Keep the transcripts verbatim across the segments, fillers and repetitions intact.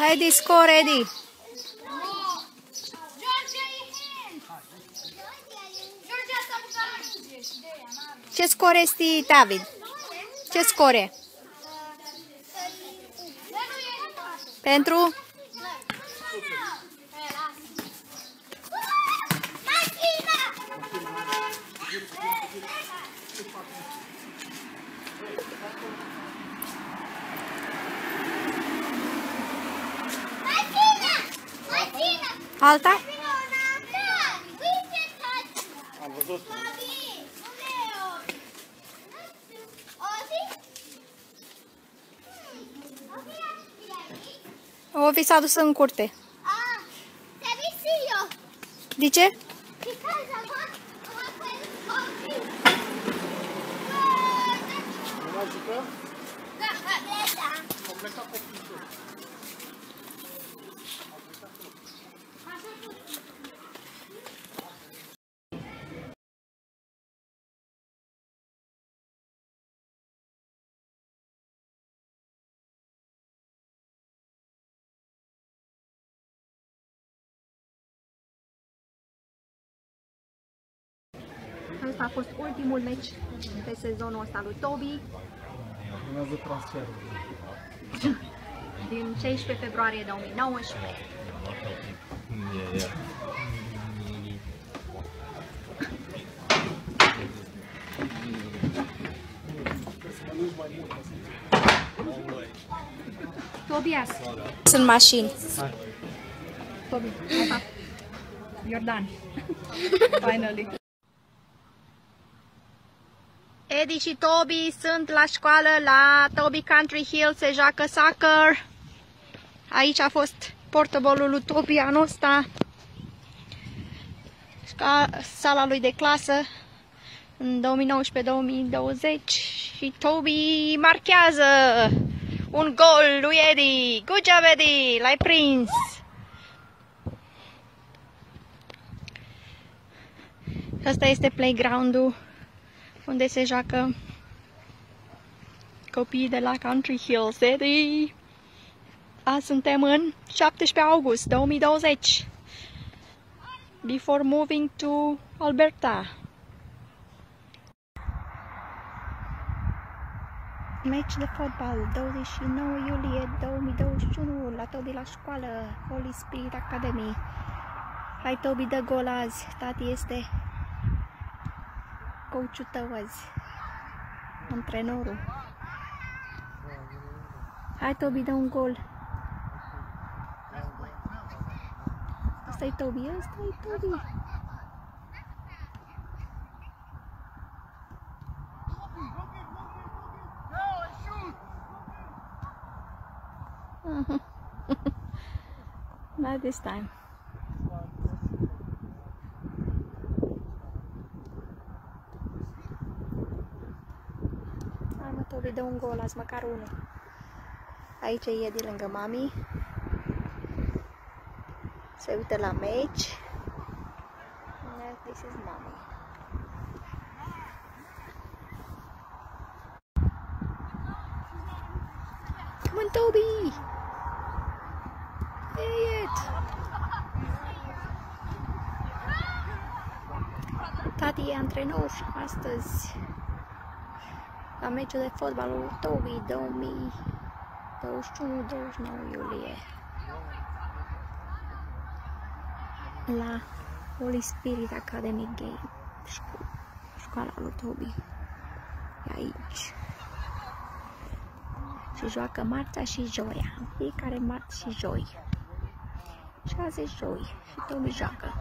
Eddie, score, Eddie. Ce score este, David? Ce score? Pentru? Alta? Am văzut. O fi s-a dus în curte. De ce? Asta a fost ultimul meci pe sezonul ăsta lui Toby. Urmează transferul. Din șaisprezece februarie două mii nouăsprezece. Yeah, yeah. Tobias. Sunt mașini. Tobi. You're done. Finally. Eddie și Toby sunt la școală la Toby Country Hill, se joacă soccer. Aici a fost portobolul lui Toby anul ăsta. Sala lui de clasă în două mii nouăsprezece două mii douăzeci și Toby marchează un gol lui Eddie. Good job, Eddie! L-ai prins! Asta este playground-ul unde se joacă copiii de la Country Hills. Eddie! Azi suntem în șaptesprezece august două mii douăzeci. Before moving to Alberta. Meci de fotbal, douăzeci și nouă iulie două mii douăzeci și unu, la Toby la școală, Holy Spirit Academy. Hai Toby, dă gol azi, tati este coachul tău azi, antrenorul. Hai Toby, dă un gol. Asta-i Toby, asta-i Toby. Not this time. Hai mă, Toby, dă un gol azi, măcar unul. Aici e de lângă mami. Se uită la meci. This is mommy. Come on, Toby! Idiot! Tati e antrenor astăzi la meciul de fotbal lui Toby două mii douăzeci și unu douăzeci și nouă iulie la Holy Spirit Academy Game, școala lui Toby. E aici. Și joacă marțea și joia. Fiecare marți și joi. Și azi e joi. Și Toby joacă.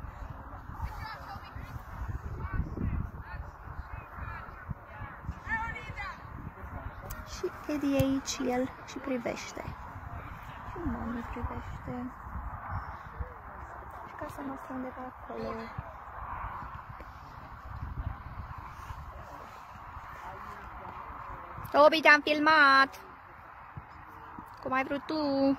Și Eddie e aici, el și privește. Și mami privește. Și casa noastră undeva acolo. Toby, te-am filmat! Cum ai vrut tu!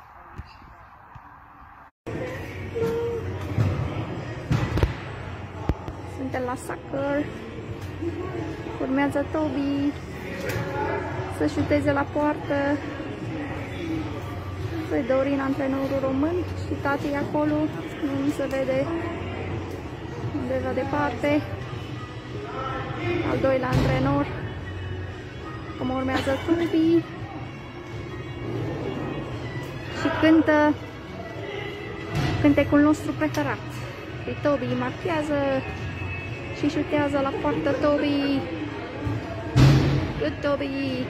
Suntem la soccer. Urmează Toby să șuteze la poartă. Este Dorin, antrenorul român, și tati acolo, nu se vede undeva departe. Al doilea antrenor. Cum urmează Tobi. Și cântă cântecul nostru preferat. Și Tobi marchează și șutează la poartă. Tobi. Good Tobi.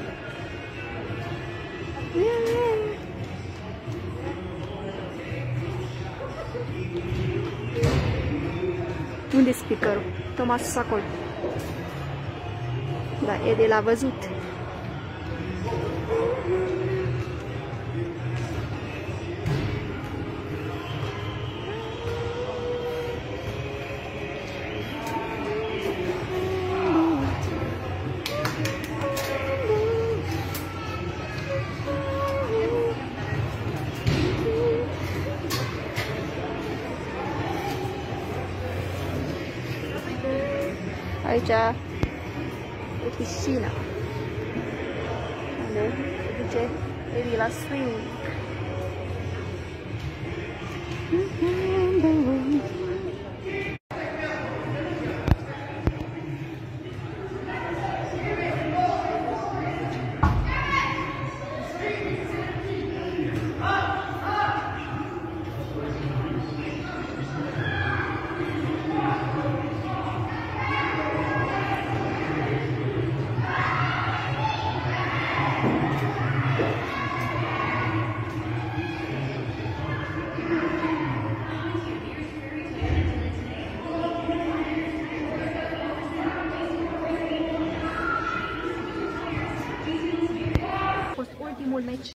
Yeah. Unde e speakerul? Tomas acolo. Da, Edi l-a văzut. Aici e piscina, unde se duce Edi la swing. Ultimul meci